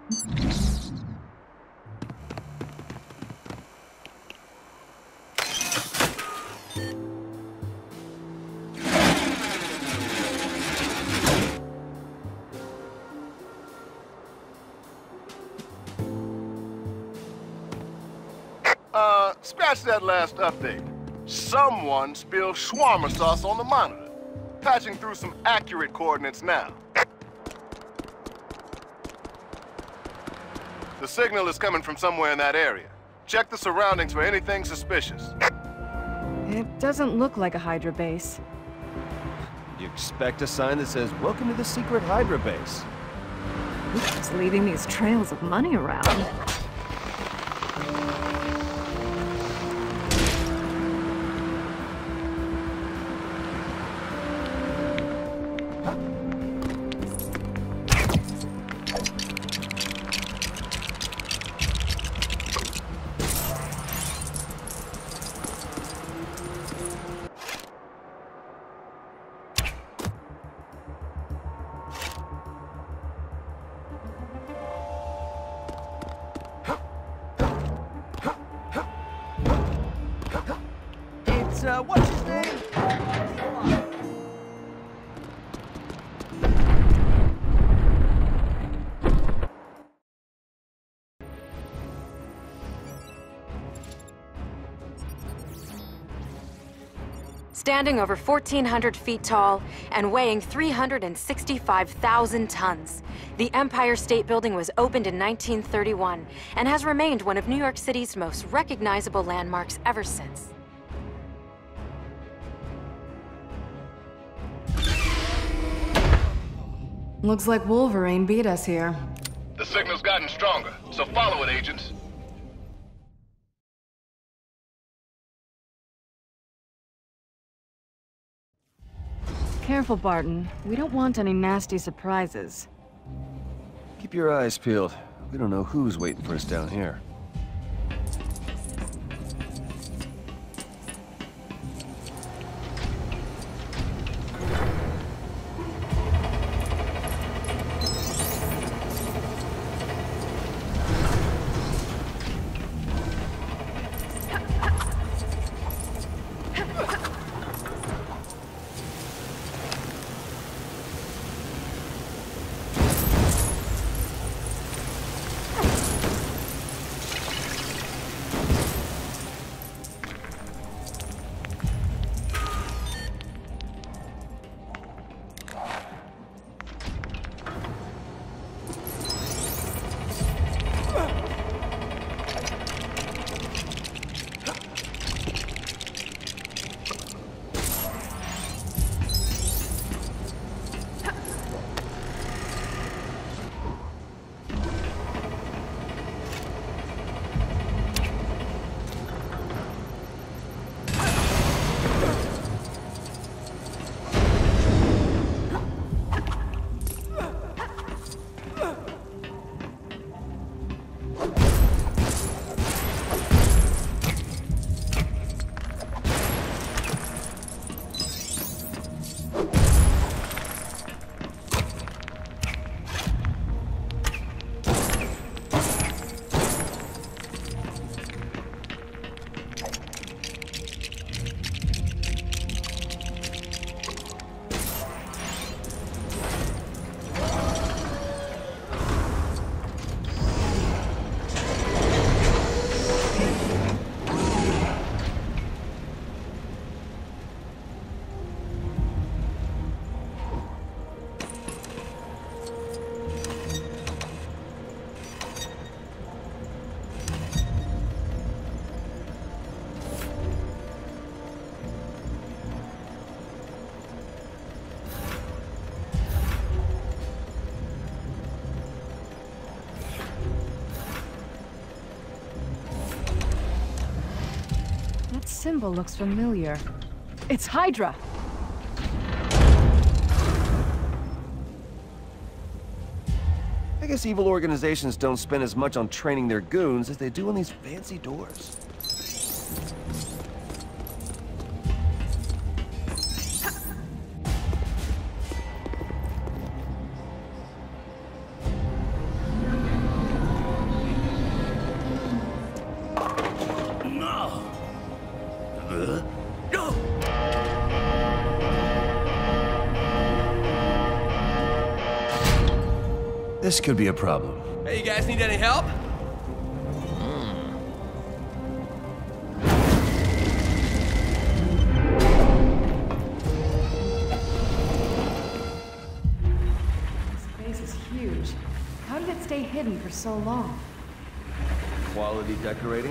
Scratch that last update. Someone spilled shawarma sauce on the monitor. Patching through some accurate coordinates now. The signal is coming from somewhere in that area. Check the surroundings for anything suspicious. It doesn't look like a Hydra base. You expect a sign that says, "Welcome to the secret Hydra base." Who's leaving these trails of money around? What's his name? Standing over 1,400 feet tall and weighing 365,000 tons, the Empire State Building was opened in 1931 and has remained one of New York City's most recognizable landmarks ever since. Looks like Wolverine beat us here. The signal's gotten stronger, so follow it, agents. Careful, Barton. We don't want any nasty surprises. Keep your eyes peeled. We don't know who's waiting for us down here. Symbol looks familiar. It's Hydra! I guess evil organizations don't spend as much on training their goons as they do on these fancy doors. This could be a problem. Hey, you guys need any help? This base is huge. How did it stay hidden for so long? Quality decorating?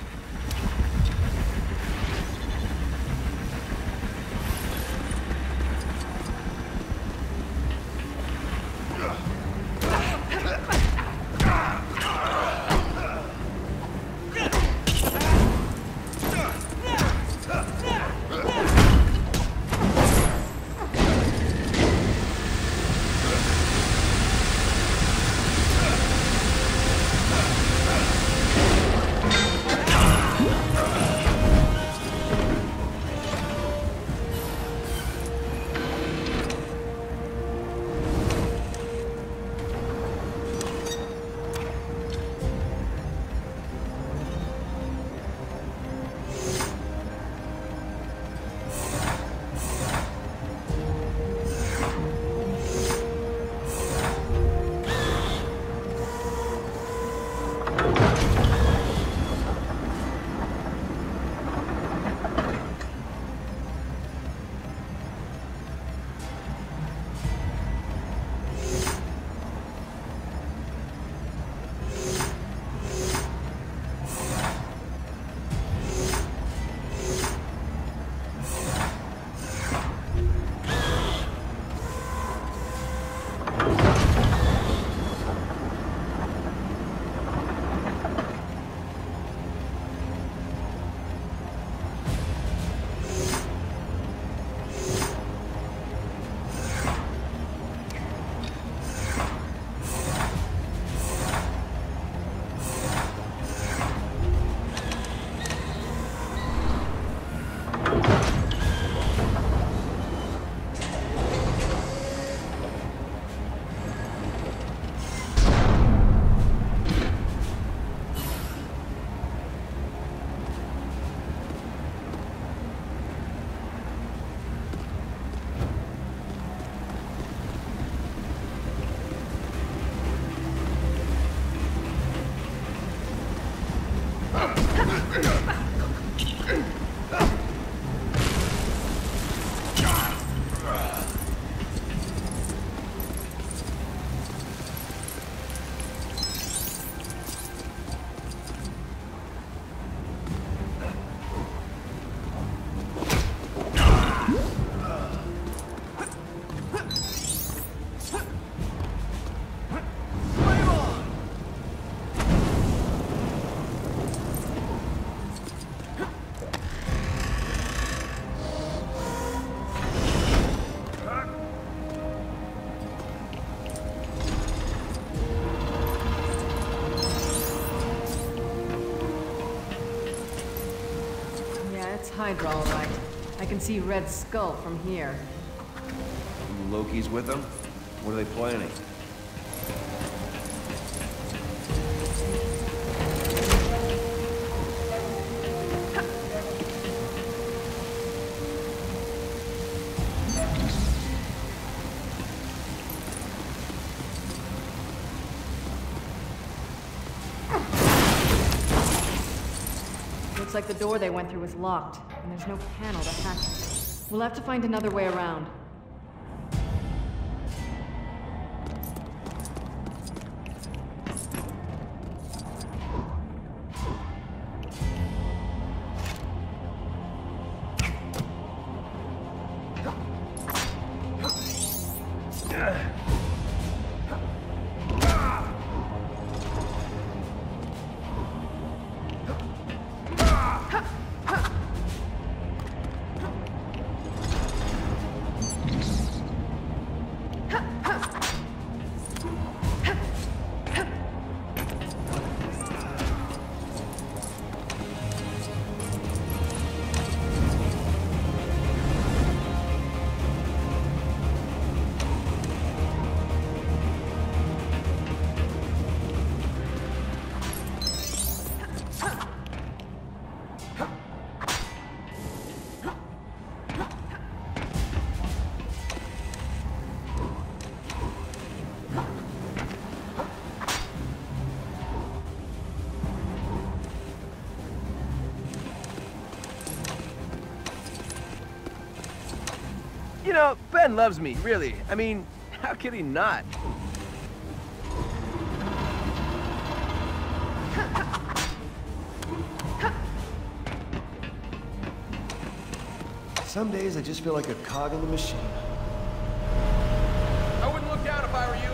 Hydra, all right. I can see Red Skull from here. Loki's with them? What are they planning? Looks like the door they went through was locked, and there's no panel to hack it. We'll have to find another way around. Ben loves me, really. I mean, how could he not? Some days I just feel like a cog in the machine. I wouldn't look down if I were you.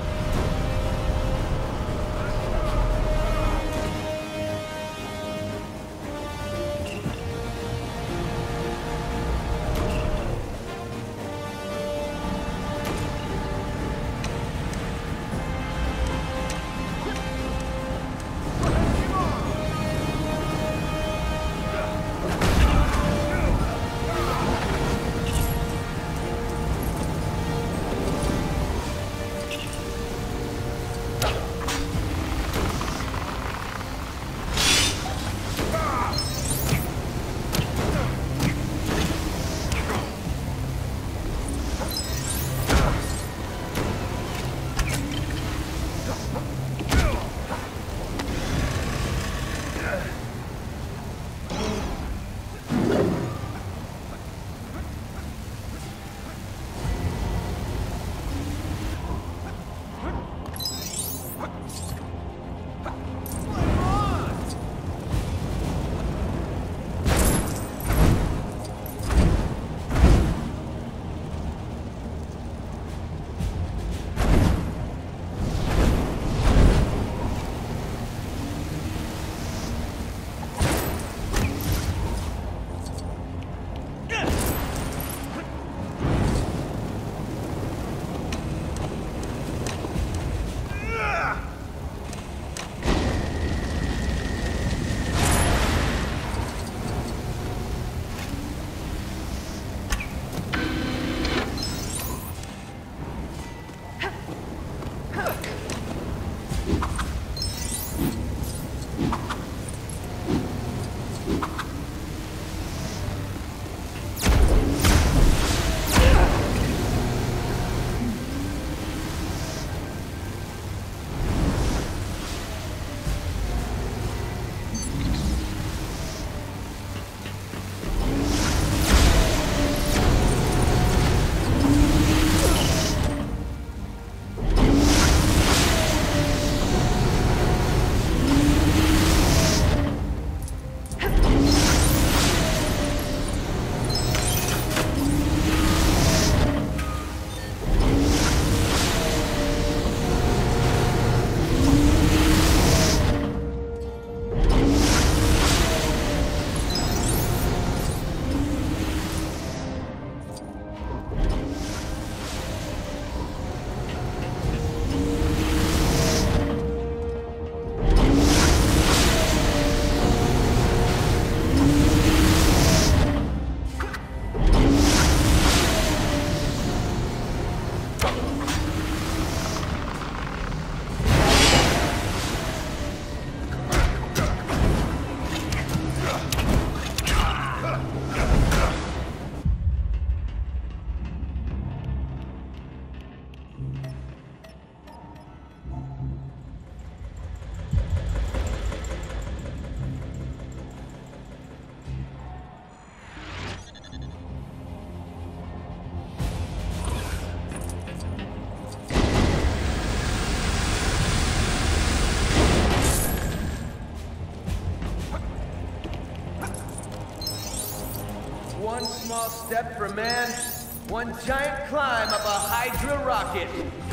One small step for man, one giant climb up a Hydra rocket.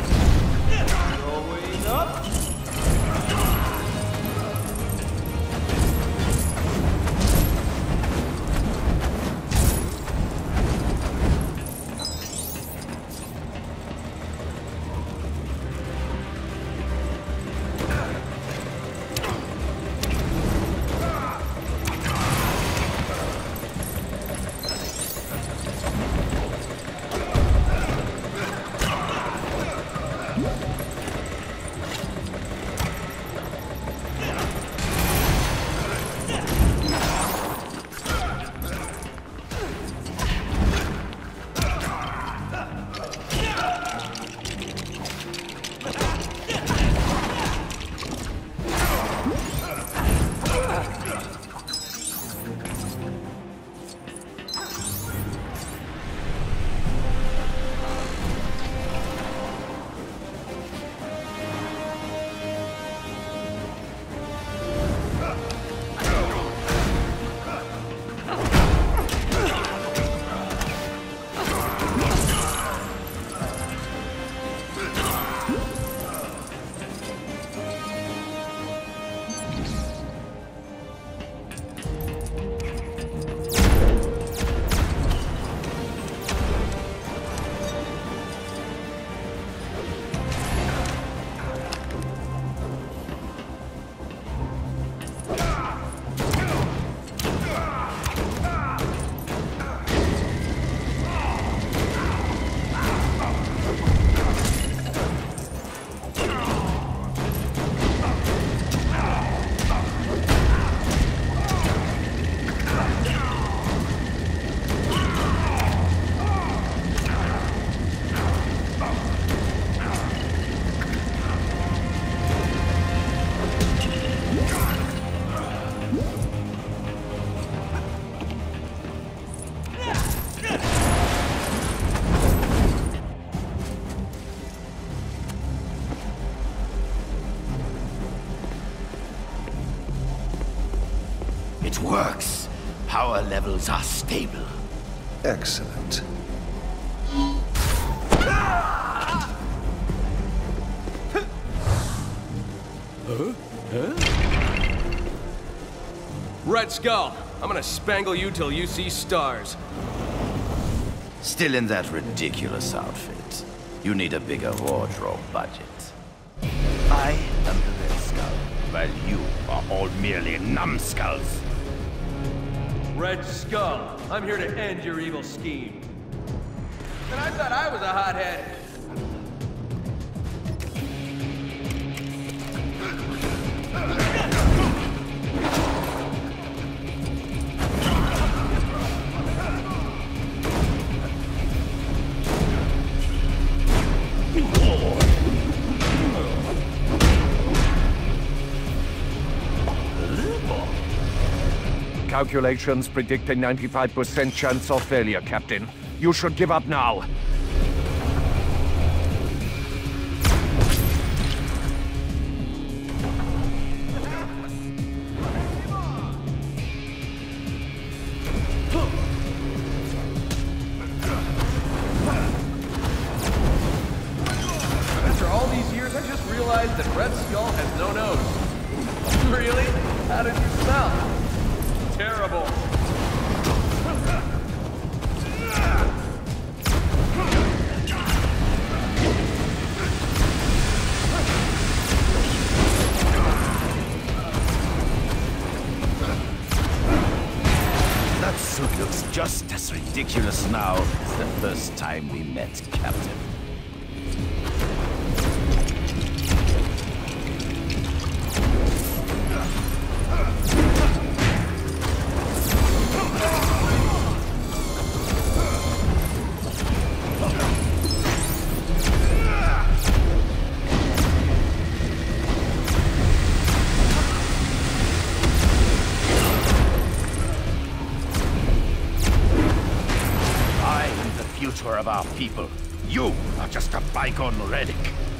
Going up. It works. Power levels are stable. Excellent. Red Skull, I'm gonna spangle you till you see stars. Still in that ridiculous outfit. You need a bigger wardrobe budget. I am the Red Skull, while you are all merely numbskulls. Red Skull, I'm here to end your evil scheme. And I thought I was a hothead. Calculations predict a 95% chance of failure, Captain. You should give up now. After all these years, I just realized that Red Skull has no nose. Really? How did you smell? Terrible. That suit looks just as ridiculous now as the first time we met, Captain. Of our people. You are just a bygone relic.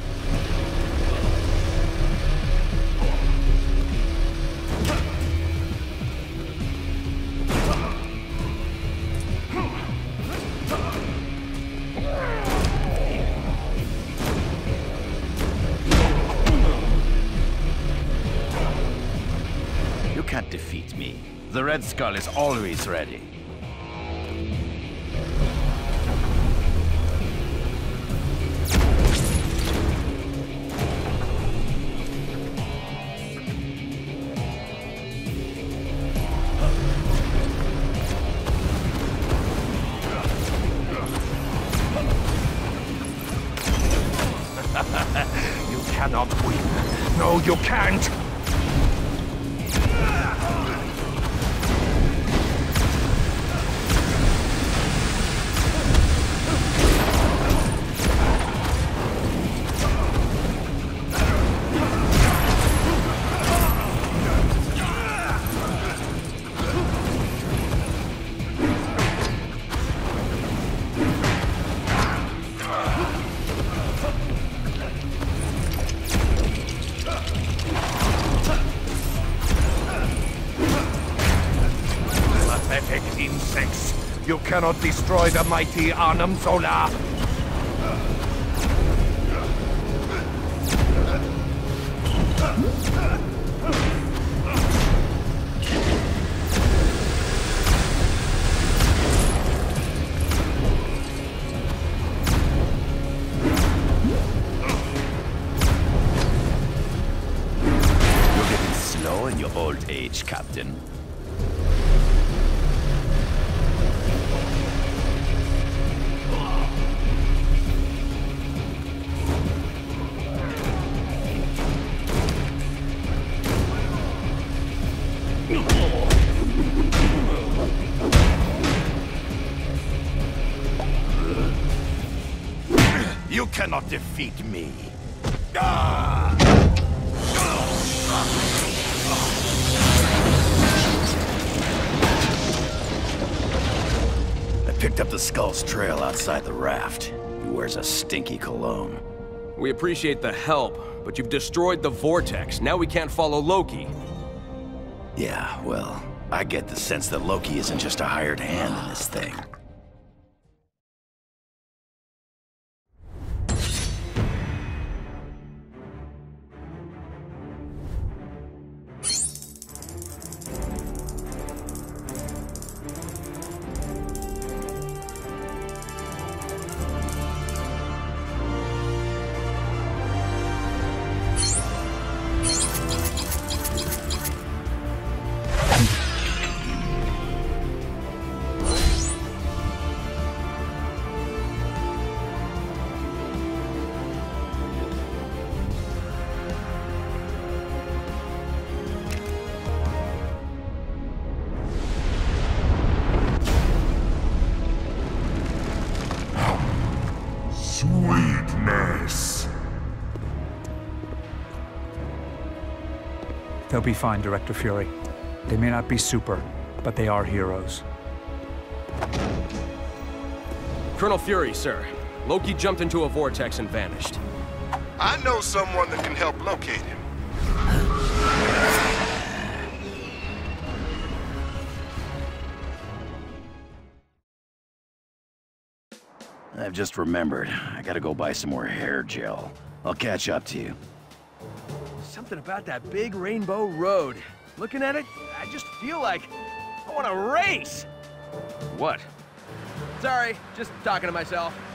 You can't defeat me. The Red Skull is always ready. You cannot win. No, you can't! Insects! You cannot destroy the mighty Arnhem Zola! You're getting slow in your old age, Captain. You cannot defeat me. I picked up the Skull's trail outside the raft. He wears a stinky cologne. We appreciate the help, but you've destroyed the Vortex. Now we can't follow Loki. Yeah, well, I get the sense that Loki isn't just a hired hand in this thing. Sweetness. They'll be fine, Director Fury. They may not be super, but they are heroes. Colonel Fury, sir. Loki jumped into a vortex and vanished. I know someone that can help locate him. I've just remembered. I gotta go buy some more hair gel. I'll catch up to you. Something about that big rainbow road. Looking at it, I just feel like I want to race. What? Sorry, just talking to myself.